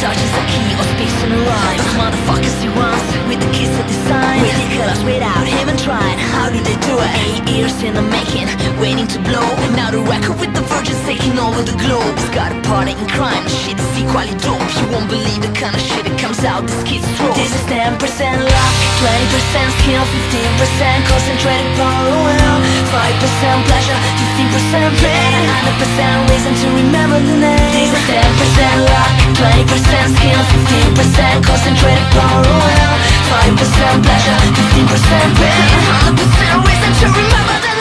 touches the key or speaks on the line. Those motherfuckers he runs with the kiss of design, with the colors without even trying. How do they do it? 8 years in the making, waiting to blow. Now the record with the Virgins taking over the globe. He's got a party in crime, the shit is equally dope. You won't believe the kind of shit that comes out this kid's throat. This is 10% luck, 20% skill, 15% concentrated power will, 5% pleasure, 15% pain, 100% reason to remember the name. This is 10% luck, 20% skill, 15% concentrated power will, 5% pleasure, 15% pain, 100% reason to remember the name.